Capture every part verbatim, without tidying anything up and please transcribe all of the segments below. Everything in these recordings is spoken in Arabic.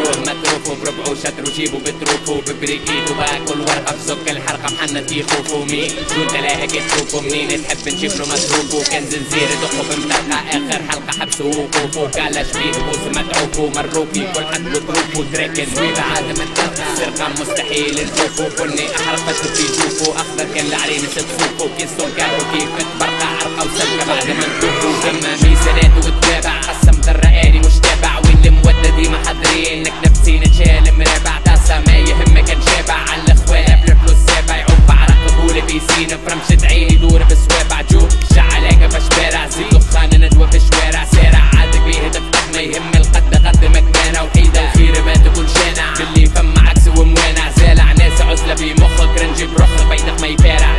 متروفو بربعو شترو جيبو بتروفو ببريكيتو باكل ورقة بزك الحرقة محنة يخوفو مين شو تلاقي تشوفو منين تحب نجيب له مصروفو كان زنزير دقو بمتلقى اخر حلقة حبسو وقوفو كالا شبيه بوس متعوفو مروفي كل حد بتروفو تركن زويبة عادة متلقى سرقة مستحيل نشوفو كني احرق بس بيشوفو اخضر كان العرين ستفوفو كيستون كاتو كيف تبرقع عرقة وسلقة بعد ما نتوفو كما ميزانات وتتابع قسم ذرقاني مش تابع واللي مودة ديما حاضرين انك نفسي نتشال مرابع تاسا ما يهمك نشابع على الاخوان قبل فلوس سابع يعوب عرق قبولي بيسين فرمشة عيني دور بسوابع جو شعلاقة بشبارع زيد دخان ندوة في الشوارع سارع عادك بيهدف ما يهم القد غد مكمانة وحيدة وفي رمات كل شانع باللي فم عكس وموانع زالع ناس عزلة بمخك رنجي برخك بيدك ما يفارع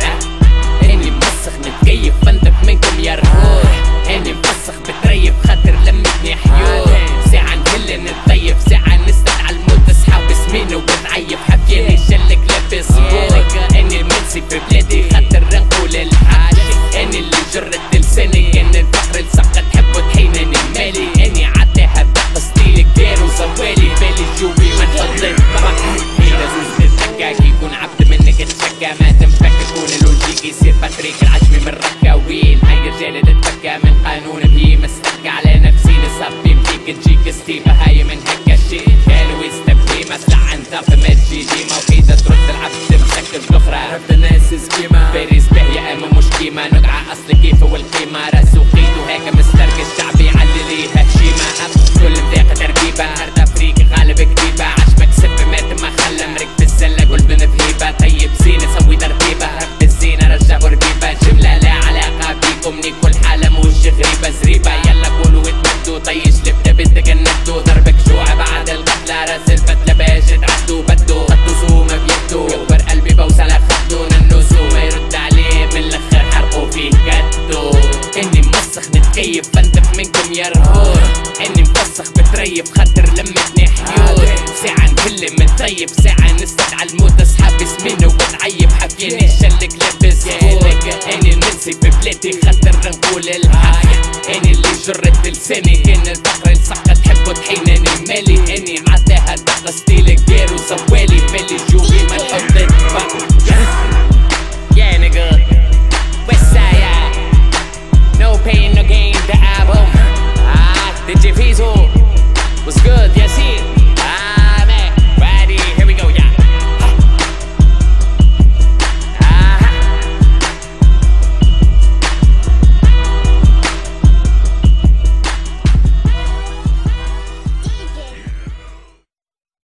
اني موسخ متكيف فانتك منكم يا رهور اني مفسخ بتريف خاطر لمتني حيور ساعة نكل نتطيف ساعة نستدعى الموت تسحب سمين وبتعيف حبياني شلك لابس زبور اني المنسي في بلادي خاطر نقول الحاج اني اللي جرت لساني كان الفخر لسقة تحب وتحينني مالي اني عداها بدق ستيلك دار وزوالي بالي جوي ما نحط هيدا زوز تتكا كي يكون عبد منك تشكا ما تنفك تكون اللوجيك يصير باتريك العجمي من ركا وين هاي رجالة تتفكى من قانون بهي مستكة على نفسي نصفي بديك تجيك ستيبة هاي من هكا شي قالوا يستبكي مسلع انت فما تجي ديما وحيدة ترد العبد مسكر الاخرى عرفت الناس سكيمة باريس باهية اما مش كيما نقعة اصل كيف والقيمة راس وقيتو هيك مستركش شعبي علي ليها هشيمة كل مذاقة تركيبة هرد افريق غالب كتيبة عشمك سب مات ما خلى مرك بالسلة قلب بهيبة طيب زينة سوي ترتيبة رب الزينة رجعوا رقيبة جملة لا علاقة بيكم ني كل حالة موش غريبة زريبة يلا قولوا اتمدوا طيش لبدا بدك الندو ضربك جوع بعد القتلة راس الفتلة باجي تعدوا بدو غطوا سومة بيدو يكبر قلبي بوصل خدو ننوسو ما يرد عليه من الاخر حرقوا فيه كدو اني موسخ نتكيف فانتف منكم يا رهور اني مفسخ بتريف خاطر لمتني حيور ساعة نكلم متطيب ساعة نستدعى الموت اصحابي سمينة وبتعيب حكيني شلك لابس هولك اني المنسي في بلادي خاطر نقول الحق اني اللي جرت لساني كان الفخر لسقة تحب وتحينني مالي اني عداها دق ستيلك دار وزوالي بالي جوي ما نحط الفخر Yeah nigga Westside No pain no gain the album Ah D J Fizo What's good